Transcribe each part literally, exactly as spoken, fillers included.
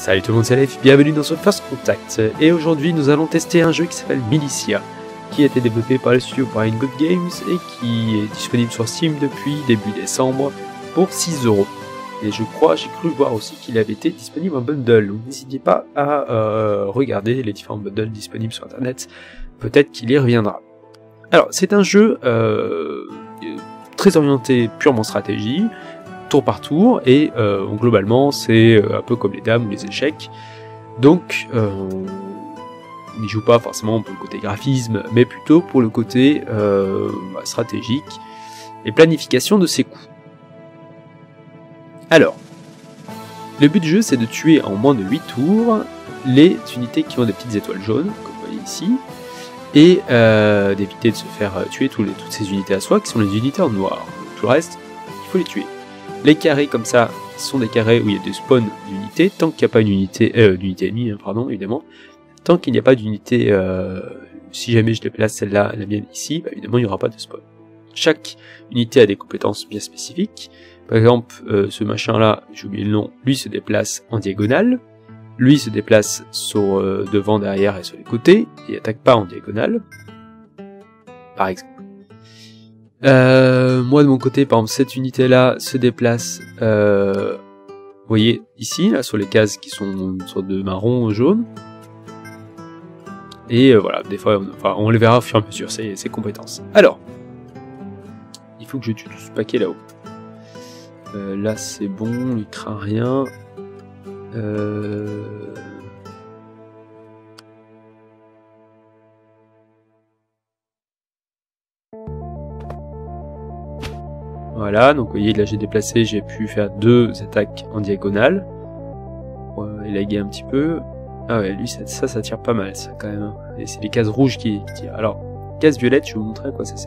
Salut tout le monde, c'est Aleph, bienvenue dans ce First Contact, et aujourd'hui nous allons tester un jeu qui s'appelle Militia, qui a été développé par le studio Brain Good Games et qui est disponible sur Steam depuis début décembre pour six euros. Et je crois, j'ai cru voir aussi qu'il avait été disponible en bundle, donc n'hésitez pas à euh, regarder les différents bundles disponibles sur internet, peut-être qu'il y reviendra. Alors c'est un jeu euh, très orienté purement stratégie, tour par tour, et euh, globalement c'est un peu comme les dames ou les échecs, donc euh, on n'y joue pas forcément pour le côté graphisme, mais plutôt pour le côté euh, stratégique et planification de ses coups. Alors, le but du jeu c'est de tuer en moins de huit tours les unités qui ont des petites étoiles jaunes, comme vous voyez ici, et euh, d'éviter de se faire tuer tous les, toutes ces unités à soi qui sont les unités en noir. Donc, tout le reste, il faut les tuer. Les carrés comme ça sont des carrés où il y a des spawns d'unités, tant qu'il n'y a pas une unité, euh, d'unité ennemie, hein, pardon, évidemment. Tant qu'il n'y a pas d'unité, euh, si jamais je déplace celle-là, la mienne ici, bah, évidemment il n'y aura pas de spawn. Chaque unité a des compétences bien spécifiques. Par exemple, euh, ce machin-là, j'ai oublié le nom, lui se déplace en diagonale, lui se déplace sur euh, devant, derrière et sur les côtés, et attaque pas en diagonale, par exemple. Euh, moi de mon côté, par exemple, cette unité là se déplace, euh, vous voyez ici, là, sur les cases qui sont une sorte de marron jaune, et euh, voilà, des fois, on, enfin, on les verra au fur et à mesure, ses, ses compétences. Alors, il faut que je tue tout ce paquet là-haut. Euh, là c'est bon, il craint rien. Euh... Voilà, donc vous voyez, là j'ai déplacé, j'ai pu faire deux attaques en diagonale. Pour euh, élaguer un petit peu. Ah ouais, lui ça, ça, ça tire pas mal, ça quand même. Et c'est les cases rouges qui, qui tirent. Alors, case violette, je vais vous montrer à quoi ça sert.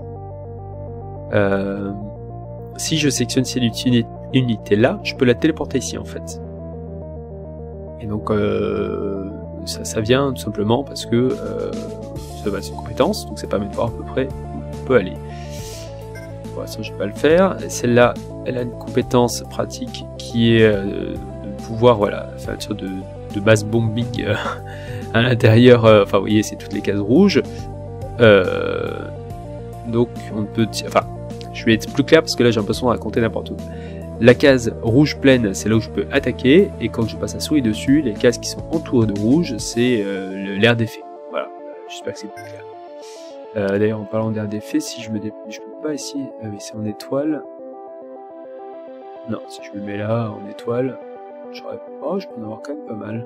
Euh, si je sélectionne cette unité là, je peux la téléporter ici en fait. Et donc, euh, ça, ça vient tout simplement parce que euh, ça va, c'est une compétence, donc ça permet de voir à peu près où on peut aller. Pour l'instant, je vais pas le faire. Celle-là, elle a une compétence pratique qui est euh, de pouvoir, voilà, faire une sorte de, de base bombing euh, à l'intérieur. Euh, enfin, vous voyez, c'est toutes les cases rouges. Euh, donc, on peut, enfin, je vais être plus clair parce que là, j'ai l'impression de raconter n'importe où. La case rouge pleine, c'est là où je peux attaquer, et quand je passe la souris dessus, les cases qui sont entourées de rouge, c'est euh, l'air d'effet. Voilà, j'espère que c'est plus clair. Euh, D'ailleurs, en parlant d'air d'effet, si je me dé... je peux pas ici, ah oui, c'est en étoile. Non, si je me mets là en étoile, j'aurais oh, je peux en avoir quand même pas mal.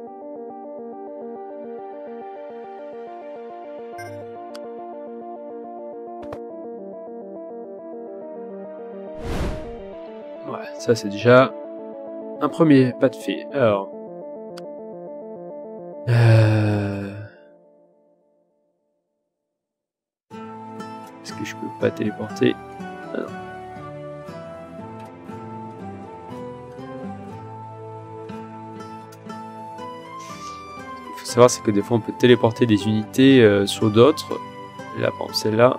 Ouais, ça c'est déjà un premier pas de fait. Alors, euh... est-ce que je peux pas téléporter? Ah non. Ce qu'il faut savoir, c'est que des fois on peut téléporter des unités euh, sur d'autres. Là, par exemple, celle-là.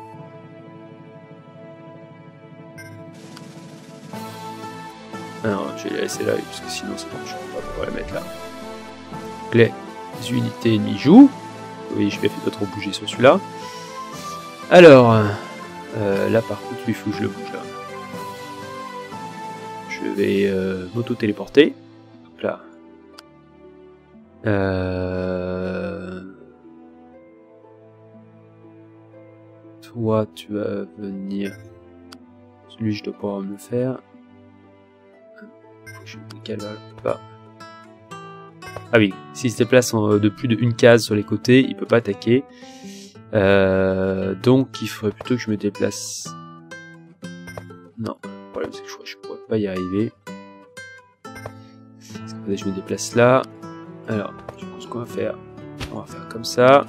Alors, je vais la laisser là, parce que sinon, c'est bon, je ne vais pas pouvoir la mettre là. Les unités ennemies jouent. Oui, je vais faire d'autres bouger sur celui-là. Alors, euh, là par contre, il faut que je le bouge là. Je vais euh, m'auto-téléporter. Hop là. Euh... Toi, tu vas venir. Celui, je dois pouvoir me le faire. Faut que je me décale pas. Ah oui, s'il se déplace en, de plus d'une case sur les côtés, il peut pas attaquer. Euh, donc il faudrait plutôt que je me déplace. Non, le problème c'est que je crois que je pourrais pas y arriver. Je me déplace là. Alors, du coup, ce qu'on va faire, on va faire comme ça.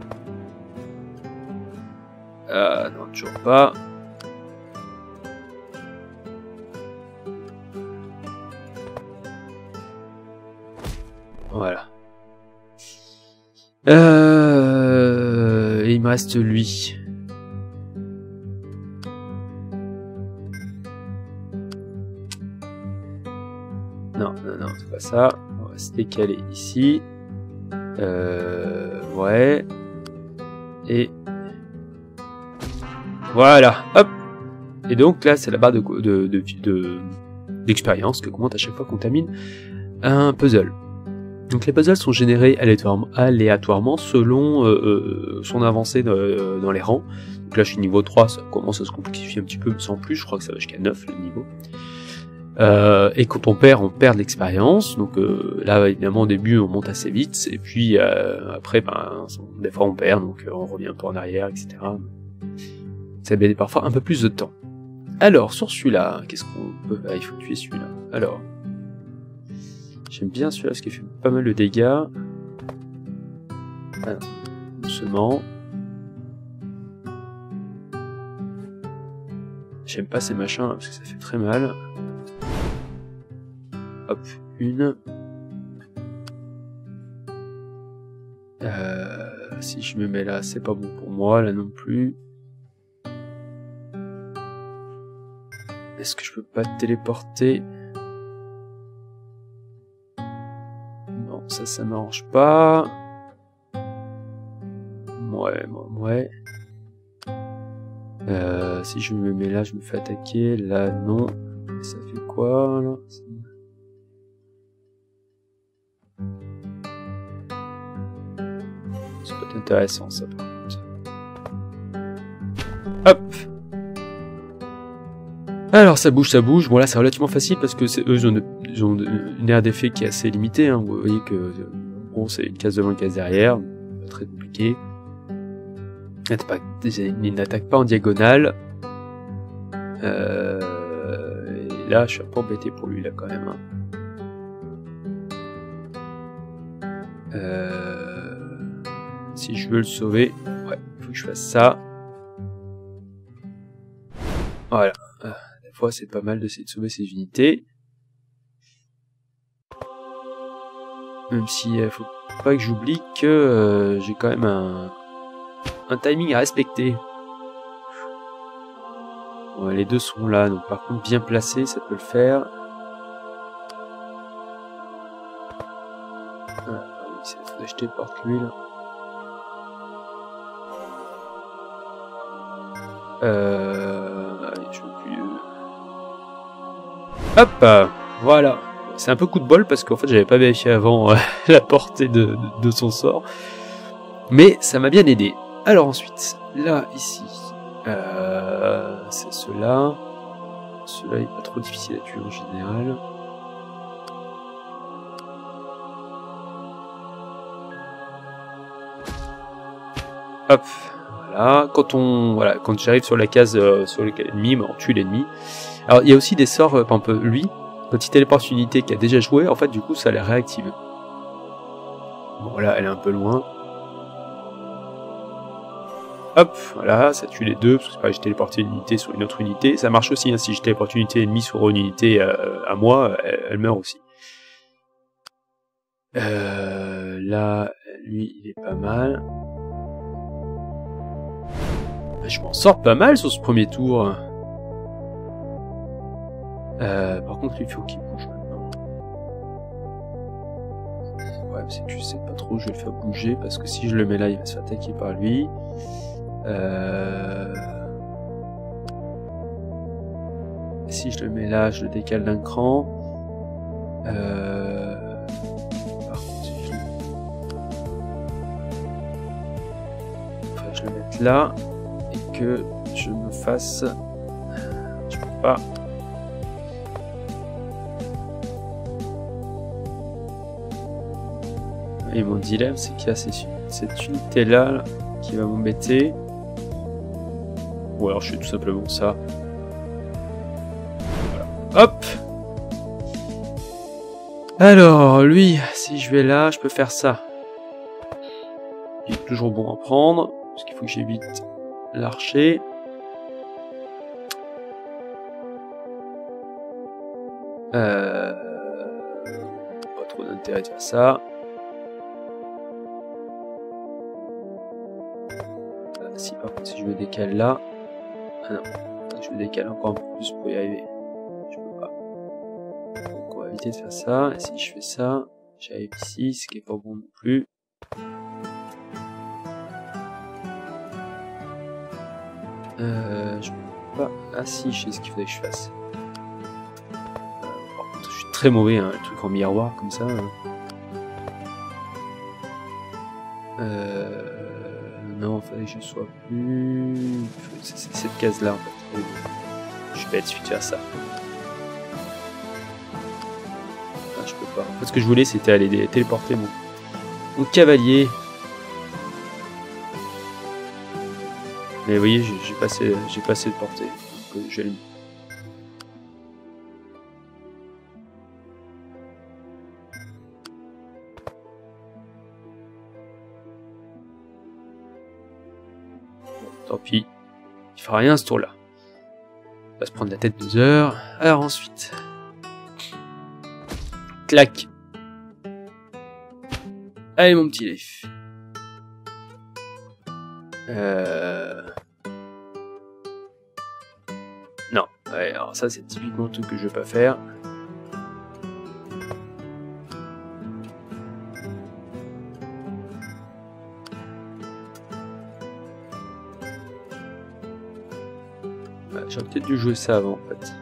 Ah non, toujours pas. Voilà. Euh, et il me reste lui. Non, non, non, c'est pas ça. On va se décaler ici. Euh, ouais. Et voilà, hop. Et donc là, c'est la barre de de de, de d'expérience que augmente à chaque fois qu'on termine un puzzle. Donc les puzzles sont générés aléatoirement selon euh, son avancée de, dans les rangs. Donc là je suis niveau trois, ça commence à se complexifier un petit peu, mais sans plus, je crois que ça va jusqu'à neuf le niveau. Euh, et quand on perd, on perd de l'expérience. Donc euh, là évidemment au début on monte assez vite, et puis euh, après ben, des fois on perd, donc on revient un peu en arrière, et cetera. Ça met parfois un peu plus de temps. Alors sur celui-là, qu'est-ce qu'on peut... Ah, il faut tuer celui-là. Alors... J'aime bien celui-là parce qu'il fait pas mal de dégâts. Alors, doucement. J'aime pas ces machins là, parce que ça fait très mal. Hop, une. Euh, si je me mets là, c'est pas bon pour moi, là non plus. Est-ce que je peux pas téléporter ? Non, ça, ça m'arrange pas. Ouais, ouais. Euh, si je me mets là, je me fais attaquer. Là, non. Ça fait quoi, là ? Ça peut être intéressant, ça, par contre. Hop. Alors, ça bouge, ça bouge. Bon, là, c'est relativement facile parce que c'est, eux, ils ont, ils ont une aire d'effet qui est assez limitée. Hein. Vous voyez que, bon, c'est une case devant, une case derrière. Pas très compliqué. Ils n'attaquent pas en diagonale. Euh, et là, je suis un peu embêté pour lui, là, quand même. Hein. Euh, si je veux le sauver, ouais, il faut que je fasse ça. Voilà. Des fois, c'est pas mal d'essayer de sauver ces unités. Même si il faut pas que j'oublie que euh, j'ai quand même un, un timing à respecter. Ouais, les deux sont là, donc par contre bien placé, ça peut le faire. Ah oui, c'est faut acheter porte l'huile. Euh, allez, je veux plus. Hop, voilà. C'est un peu coup de bol parce qu'en fait j'avais pas vérifié avant euh, la portée de, de, de son sort. Mais ça m'a bien aidé. Alors ensuite, là, ici, euh, c'est ceux-là. Ceux-là, il n'est pas trop difficile à tuer en général. Hop, voilà. Quand on, voilà, quand j'arrive sur la case euh, sur laquelle l'ennemi, ben, on tue l'ennemi. Alors il y a aussi des sorts, euh, par exemple lui, quand il téléporte une unité qui a déjà joué, en fait du coup ça les réactive. Bon là, elle est un peu loin. Hop, voilà, ça tue les deux, parce que c'est pareil, j'ai téléporté une unité sur une autre unité. Ça marche aussi, hein, si je téléporte une unité ennemie sur une unité euh, à moi, elle, elle meurt aussi. Euh, là, lui, il est pas mal. Je m'en sors pas mal sur ce premier tour. Euh, par contre, il faut qu'il bouge maintenant. Ouais, c'est que je sais pas trop, je vais le faire bouger, parce que si je le mets là, il va se faire attaquer par lui. Euh... Si je le mets là, je le décale d'un cran. Euh... Par contre, si je... Enfin, je le mette là et que je me fasse. Je peux pas. Et mon dilemme, c'est qu'il y a cette unité là, là qui va m'embêter. Ou alors je fais tout simplement ça. Voilà. Hop! Alors, lui, si je vais là, je peux faire ça. Il est toujours bon à prendre, parce qu'il faut que j'évite l'archer. Euh... Pas trop d'intérêt de faire ça. Si par contre si je me décale là, ah non, je me décale encore un peu plus pour y arriver. Je peux pas. Donc on va éviter de faire ça. Et si je fais ça, j'arrive ici, ce qui est pas bon non plus. Euh, je peux pas... Ah si, je sais ce qu'il faudrait que je fasse. Euh, par contre, je suis très mauvais, hein, le truc en miroir comme ça. Hein. Euh... Non, il fallait que je sois plus... C'est cette case-là, en fait. Je suis bête, je suis à ça. Ah, je peux pas. En fait, ce que je voulais, c'était aller téléporter mon, mon cavalier. Mais vous voyez, j'ai passé, j'ai passé de portée. Donc, je vais le... Tant pis. Il fera rien ce tour-là. On va se prendre la tête deux heures. Alors ensuite. Clac. Allez mon petit Leif. Euh... Non. Ouais, alors ça c'est typiquement le truc que je vais pas faire. J'aurais peut-être dû jouer ça avant en fait.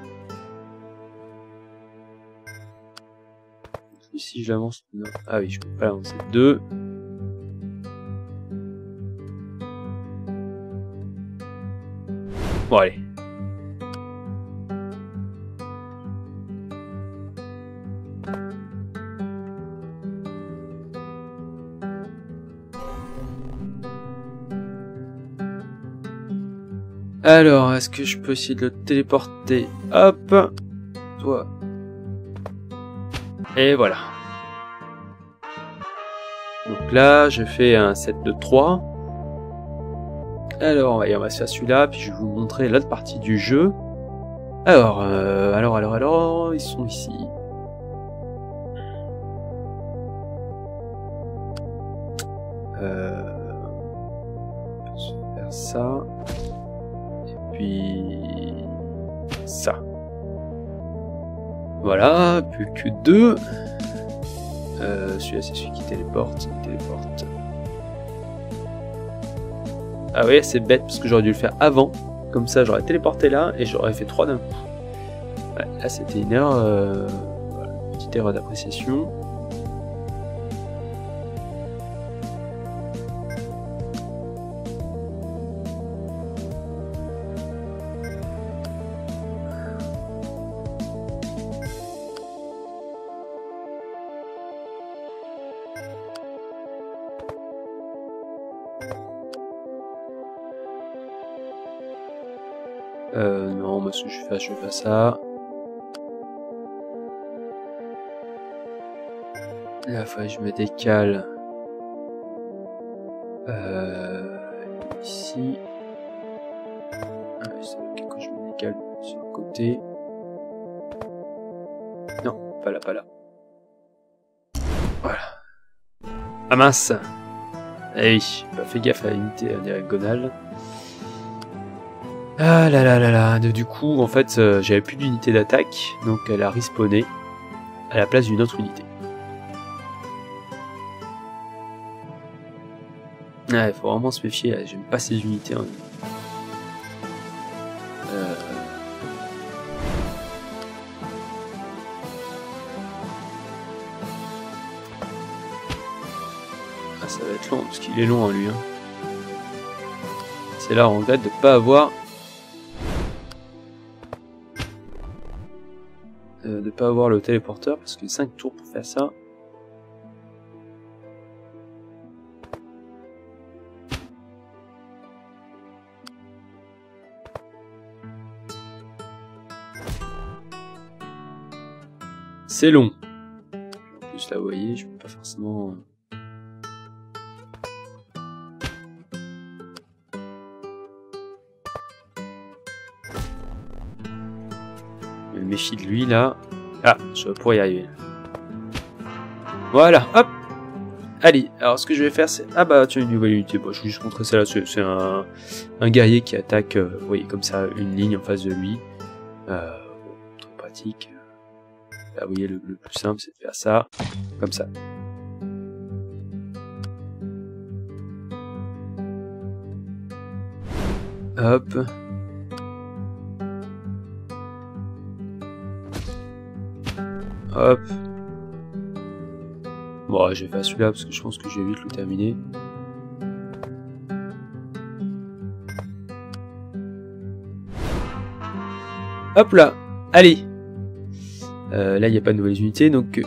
Si je l'avance... Ah oui, je peux pas l'avancer. deux. Bon allez. Alors, est-ce que je peux essayer de le téléporter? Hop. Toi. Et voilà. Donc là, je fais un set de trois. Alors, on va se faire celui-là, puis je vais vous montrer l'autre partie du jeu. Alors, euh, alors, alors, alors, ils sont ici. Euh, on peut se faire ça. Et puis... ça. Voilà, plus que deux. Euh, celui-là, c'est celui qui téléporte. Il téléporte. Ah ouais, c'est bête parce que j'aurais dû le faire avant. Comme ça, j'aurais téléporté là et j'aurais fait trois d'un coup. Ouais, là, c'était une erreur. Euh, voilà, une petite erreur d'appréciation. Euh, non, moi ce que je fais, je fais pas ça. Là, faut que je me décale. Euh, ici. Ah, c'est ok quand je me décale sur le côté. Non, pas là, pas là. Voilà. Ah mince. Eh oui, j'ai pas fait gaffe à l'unité diagonale. Ah là là là là, du coup, en fait, euh, j'avais plus d'unité d'attaque, donc elle a respawné à la place d'une autre unité. Ouais, faut vraiment se méfier, j'aime pas ces unités. Hein. Euh... Ah, ça va être long, parce qu'il est long, hein, lui. Hein. C'est là, on regrette de pas avoir... Euh, de pas avoir le téléporteur, parce que cinq tours pour faire ça. C'est long. En plus, là, vous voyez, je peux pas forcément... Je me méfie de lui, là. Ah, je vais pouvoir y arriver. Voilà, hop. Allez, alors ce que je vais faire, c'est... Ah bah, tiens, une nouvelle unité. Bon, je vais juste montrer ça là. C'est un... un guerrier qui attaque, euh, vous voyez, comme ça, une ligne en face de lui. Euh, bon, très pratique. Là, vous voyez, le, le plus simple, c'est de faire ça, comme ça. Hop. Hop. Bon, je vais faire celui-là parce que je pense que je vais vite le terminer. Hop là. Allez. Euh, là, il n'y a pas de nouvelles unités, donc...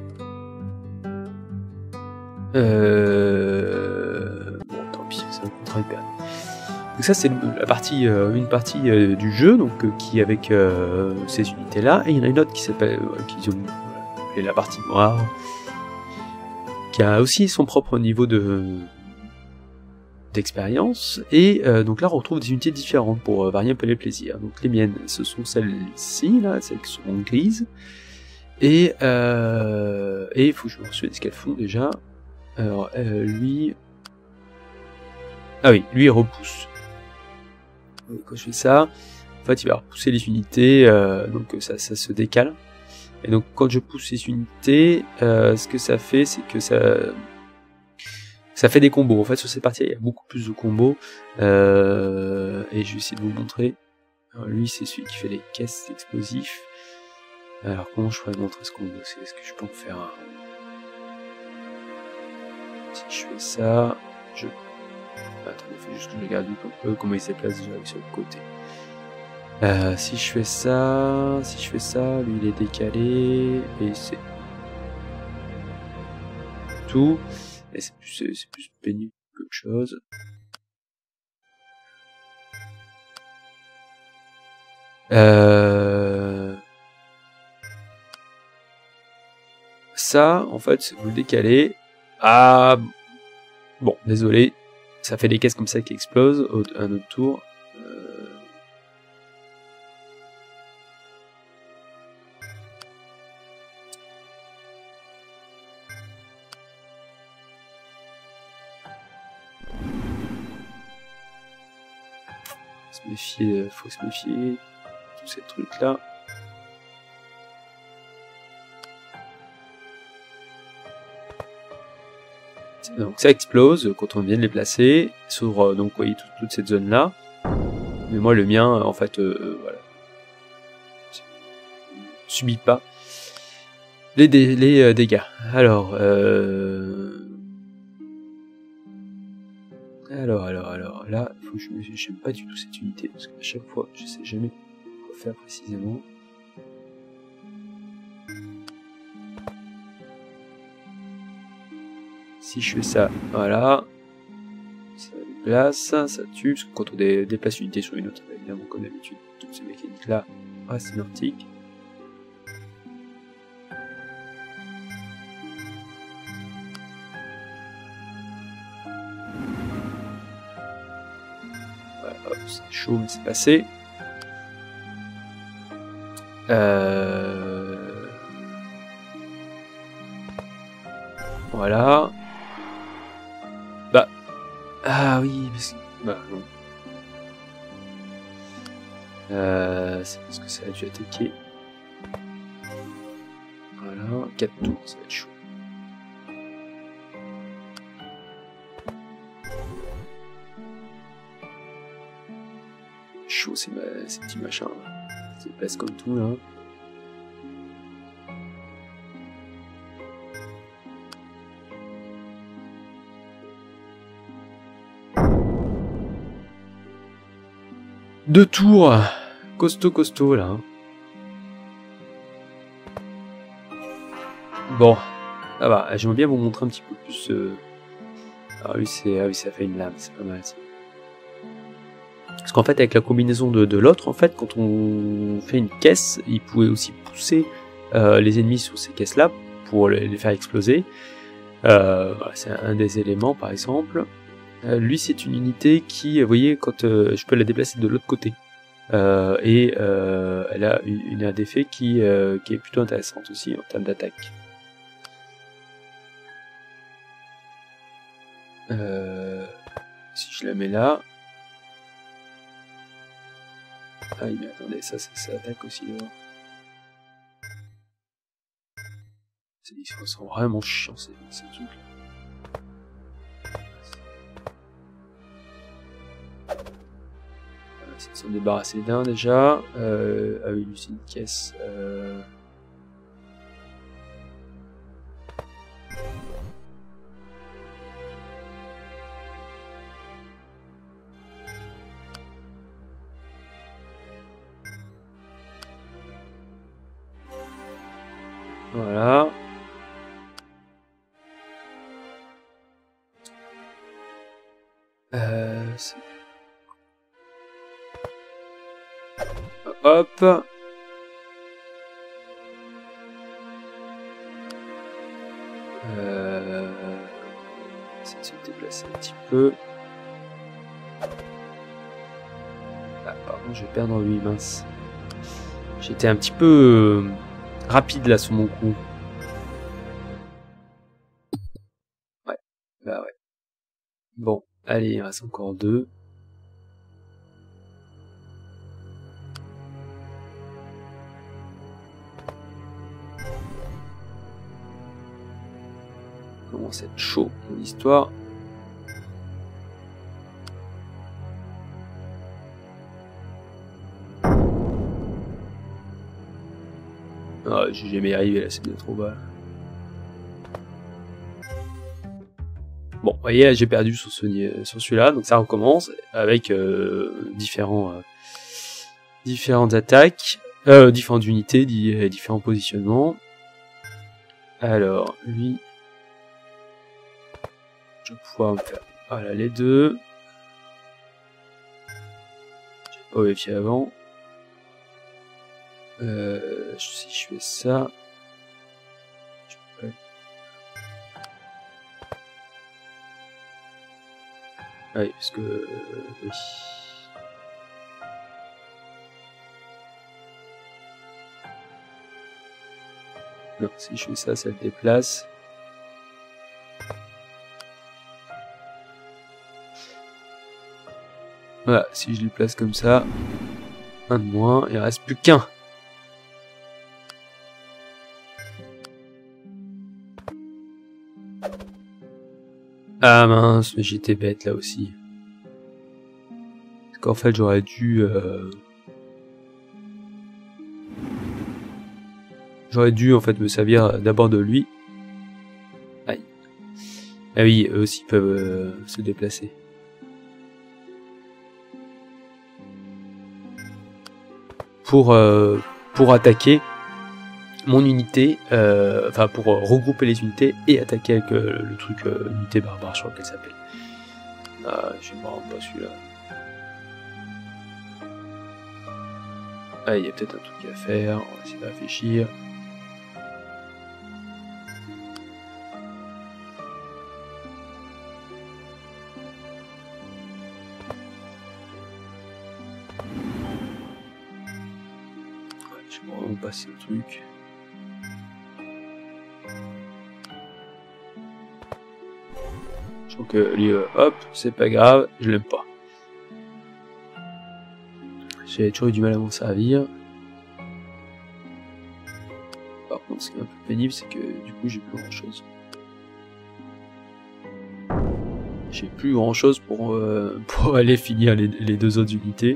Euh... Bon, tant pis, c'est un contrat hyper. Donc ça, c'est la partie, euh, une partie euh, du jeu, donc euh, qui avec euh, ces unités-là, et il y en a une autre qui s'appelle, euh, qui ont, voilà, la partie noire, qui a aussi son propre niveau de d'expérience, et euh, donc là on retrouve des unités différentes pour euh, varier un peu les plaisirs. Donc les miennes, ce sont celles-ci, là, celles qui sont grises, et euh, et il faut que je me souvienne ce qu'elles font déjà. Alors euh, lui, ah oui, lui il repousse. Donc, quand je fais ça, en fait il va repousser les unités, euh, donc ça, ça se décale. Et donc quand je pousse ces unités, euh, ce que ça fait, c'est que ça ça fait des combos. En fait sur cette partie il y a beaucoup plus de combos, euh, et je vais essayer de vous montrer. Alors, lui c'est celui qui fait les caisses explosifs. Alors comment je pourrais montrer ce combo? Est-ce que je peux en faire un? Si je fais ça, je... Attendez, il faut juste que je regarde un peu comment il se déplace déjà sur le côté. Euh, si je fais ça, si je fais ça, lui il est décalé, et c'est tout, et c'est plus, c'est plus pénible qu'autre chose. Euh... Ça, en fait, vous le décalez. Ah, bon, désolé, ça fait des caisses comme ça qui explosent, un autre tour. Euh... Se méfier, faut se méfier, tous ces trucs là. Donc ça explose quand on vient de les placer sur euh, donc vous voyez toute, toute cette zone là. Mais moi le mien en fait euh, euh, voilà, subit pas les, dé les euh, dégâts. Alors euh... alors alors alors là faut que je j'aime pas du tout cette unité parce qu'à chaque fois je sais jamais quoi faire précisément. Si je fais ça, voilà, ça déplace, ça tue, parce que quand on dé déplace une unité sur une autre, évidemment comme d'habitude, toutes ces mécaniques là restent identiques. Voilà, hop, c'est chaud, mais c'est passé. Euh... Voilà. Bah. Ah oui, mais c'est... Bah non. Euh, c'est parce que ça a dû attaquer. Voilà, quatre tours, ça va être chaud. Chaud, c'est ma... ces petits machins là. C'est place comme tout là. Deux tours, costaud costaud là. Bon, ça va, j'aimerais bien vous montrer un petit peu plus. Euh... Ah oui, c'est, ah oui, ça fait une lame, c'est pas mal ça. Parce qu'en fait, avec la combinaison de, de l'autre, en fait, quand on fait une caisse, il pouvait aussi pousser euh, les ennemis sur ces caisses-là pour les, les faire exploser. Euh, voilà, c'est un des éléments, par exemple. Euh, lui, c'est une unité qui, vous voyez, quand euh, je peux la déplacer de l'autre côté. Euh, et euh, elle a une, une aire d'effet qui, euh, qui est plutôt intéressante aussi en termes d'attaque. Euh, si je la mets là... Ah oui, mais attendez, ça, ça, ça attaque aussi là. Ils sont vraiment chiants ces, ces trucs. Ils se sont débarrassés d'un déjà. Euh, ah oui, lui c'est une caisse. Euh... Voilà. Euh, Hop. Euh... Essayer de se déplacer un petit peu. Ah, pardon, je vais perdre lui, mince. J'étais un petit peu euh, rapide là sur mon coup. Ouais, bah ouais. Bon, allez, il reste encore deux. Commence à être chaud mon histoire. Ah, j'ai jamais arrivé là, c'est bien trop bas. Bon, vous voyez, là j'ai perdu sur, ce, sur celui-là, donc ça recommence avec euh, différents, euh, différentes attaques, euh, différentes unités, di différents positionnements. Alors, lui, je vais pouvoir me faire, voilà, les deux. J'ai pas vérifié avant. Euh, si je fais ça, je peux... Oui, parce que euh, oui. Non, si je fais ça, ça le déplace. Voilà, si je lui place comme ça, un de moins, il reste plus qu'un. Ah mince, mais j'étais bête là aussi. Parce qu'en fait j'aurais dû... Euh... J'aurais dû en fait me servir d'abord de lui. Aïe. Ah oui, eux aussi peuvent euh, se déplacer. Pour, euh, pour attaquer mon unité, euh, enfin pour regrouper les unités et attaquer avec euh, le truc euh, unité barbare, je crois qu'elle s'appelle. Ah, je ne me rends pas celui-là. Ah, il y a peut-être un truc à faire, on va essayer de réfléchir. Ouais, je vais vraiment passer le truc. Donc euh, lui, euh, hop, c'est pas grave, je l'aime pas. J'ai toujours eu du mal à m'en servir. Par contre, ce qui est un peu pénible, c'est que du coup, j'ai plus grand chose. J'ai plus grand chose pour, euh, pour aller finir les, les deux autres unités.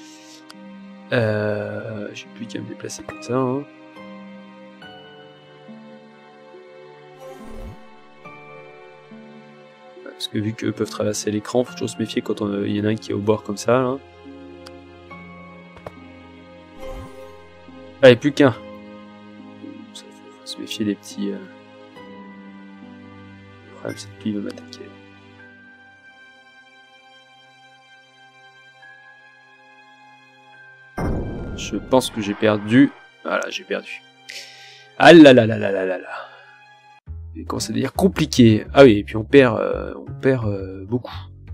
Euh, j'ai plus qu'à me déplacer comme ça. Hein. Parce que vu qu'eux peuvent traverser l'écran, faut toujours se méfier quand il y en a un qui est au bord comme ça. Là. Allez, plus qu'un. Faut, faut se méfier des petits... Euh... Le problème, c'est que lui, il veut m'attaquer. Je pense que j'ai perdu. Voilà, j'ai perdu. Ah là là là là là là là. Et quand c'est d'ailleurs compliqué. Ah oui, et puis on perd, euh, on perd euh, beaucoup.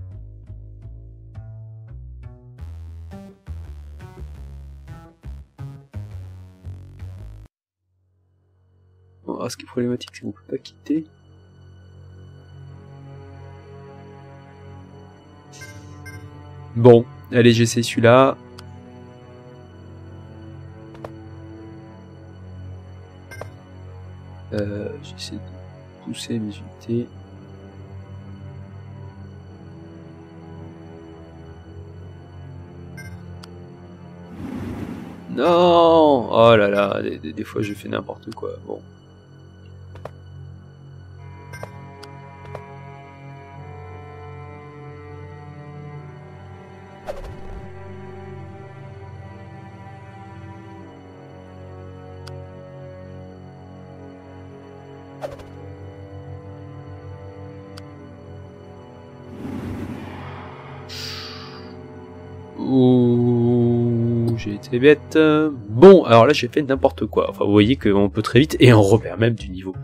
Bon, alors, ce qui est problématique, c'est qu'on peut pas quitter. Bon, allez, j'essaie celui-là. Euh, J'essaie de pousser mes unités. Non! Oh là là, des, des, des fois je fais n'importe quoi. Bon. Ouh, j'ai été bête. Bon, alors là j'ai fait n'importe quoi. Enfin, vous voyez qu'on peut très vite et on repère même du niveau.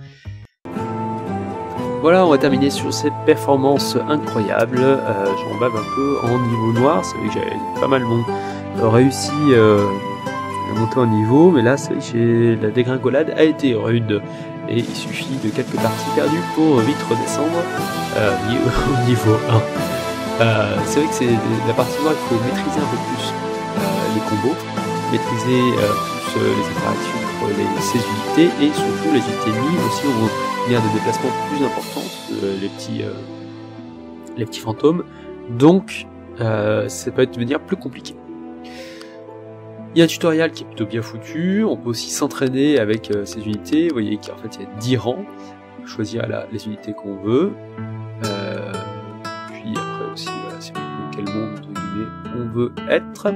Voilà, on va terminer sur cette performance incroyable. Euh, J'en bave un peu en niveau noir. C'est vrai que j'avais pas mal bon, réussi euh, à monter en niveau, mais là c'est vrai que la dégringolade a été rude. Et il suffit de quelques parties perdues pour vite redescendre euh, au niveau un. Euh, c'est vrai que c'est la partie noire, il faut maîtriser un peu plus euh, les combos, maîtriser euh, plus euh, les interactions entre les, ces unités et surtout les unités ennemies aussi ont bien des déplacements plus importants, euh, les petits euh, les petits fantômes, donc euh, ça peut devenir plus compliqué. Il y a un tutoriel qui est plutôt bien foutu, on peut aussi s'entraîner avec euh, ces unités, vous voyez qu'en fait il y a dix rangs, on peut choisir la, les unités qu'on veut. Euh, Puis après aussi, voilà, si on veut quel monde entre guillemets on veut être.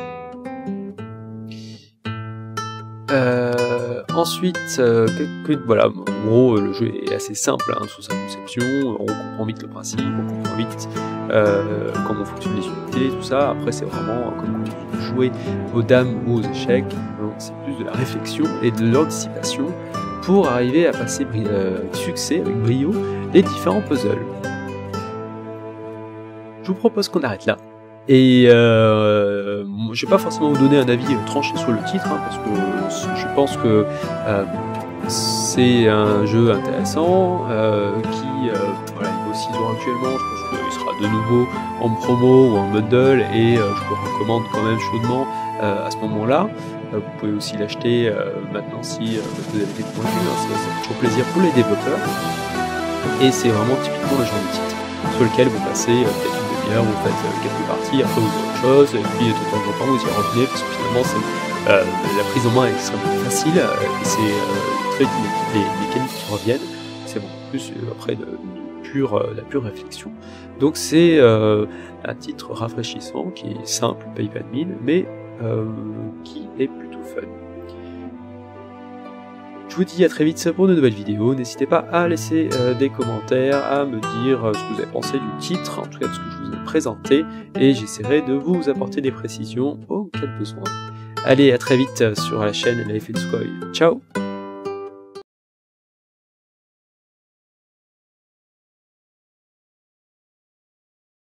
Euh, ensuite, euh, quelques, voilà, en gros le jeu est assez simple hein, sur sa conception, on comprend vite le principe, on comprend vite euh, comment fonctionnent les unités, tout ça. Après c'est vraiment comme quand vous jouez aux dames ou aux échecs, c'est plus de la réflexion et de l'anticipation pour arriver à passer euh, avec succès, avec brio, les différents puzzles. Je vous propose qu'on arrête là. Et euh, je vais pas forcément vous donner un avis tranché sur le titre, hein, parce que je pense que euh, c'est un jeu intéressant, euh, qui, euh, voilà, il vaut six euros actuellement, je pense qu'il sera de nouveau en promo ou en bundle, et euh, je vous le recommande quand même chaudement euh, à ce moment-là. Euh, vous pouvez aussi l'acheter euh, maintenant si euh, vous avez des points de vue, hein, ça fait toujours plaisir pour les développeurs, et c'est vraiment typiquement le genre de titre sur lequel vous passez euh, peut-être une demi-heure, vous faites euh, quelques parties, après vous faites autre chose, et puis de temps en temps vous y revenez, parce que finalement c'est, euh, la prise en main est extrêmement facile, euh, et c'est euh, très vite les, les mécaniques qui reviennent, c'est beaucoup plus euh, après de, de pure, euh, la pure réflexion. Donc c'est euh, un titre rafraîchissant, qui est simple, paye pas de mine, mais euh, qui est plutôt fun. Je vous dis à très vite pour de nouvelles vidéos, n'hésitez pas à laisser euh, des commentaires, à me dire euh, ce que vous avez pensé du titre, en tout cas de ce que je vous ai présenté, et j'essaierai de vous apporter des précisions au cas de besoin. Allez, à très vite sur la chaîne Life in Sky. Ciao!